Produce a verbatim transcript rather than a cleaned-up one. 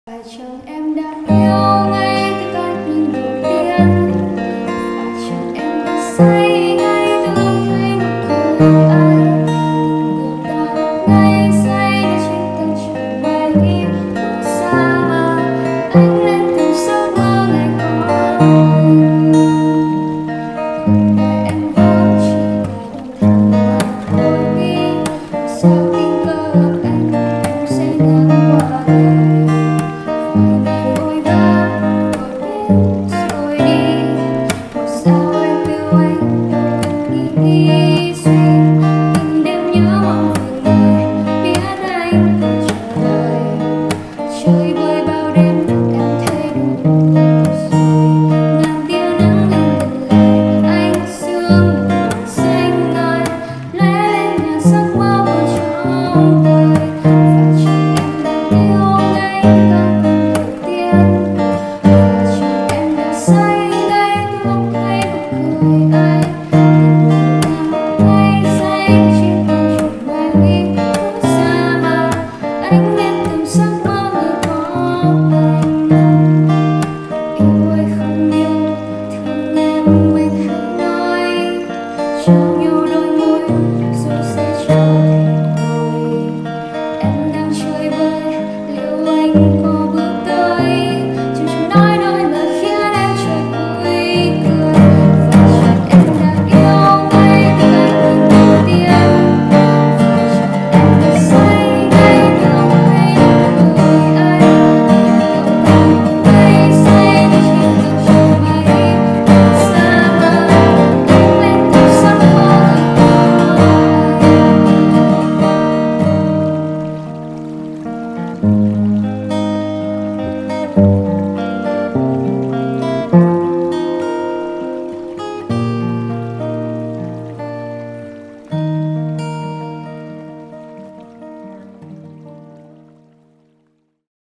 Phải chăng em đã yêu ngay từ cái nhìn đầu tiên? Phải chăng em đã say ngay từ lúc thấy nụ cười anh? Tình yêu ta ngây say như trên tầng trời mây phương xa mà anh nên từng giấc mơ ngày có anh. Cuộc đời em vẫn chỉ là năm tháng mà thôi đi. Sao tình cờ gặp anh em sẽ ngang qua đời. Chơi vơi bao đêm em thấy đủ rồi. Ngàn tia nắng lên từng lời anh sương mù xanh ngời lóe lên như giấc mơ của trong đời. Phải chăng em đã yêu ngay từ lần đầu tiên? Phải chăng em đã say ngay từ lúc thấy nụ cười anh? Tình yêu em ngây say trên tầng trời mây phương xa mà anh nên từng giấc mơ. Yêu hay không yêu, thương em mình hãy nói. Trao nhau đôi môi rồi sẽ trở thành đôi. Em đang chơi vơi, liệu anh có bước tới? Chẳng chịu nói đôi lời khiến em trời vui cười. Phải chăng em đã yêu ngay từ cái nhìn đầu tiên? Phải chăng em đã say ngay từ lúc thấy nụ cười anh? Thank you.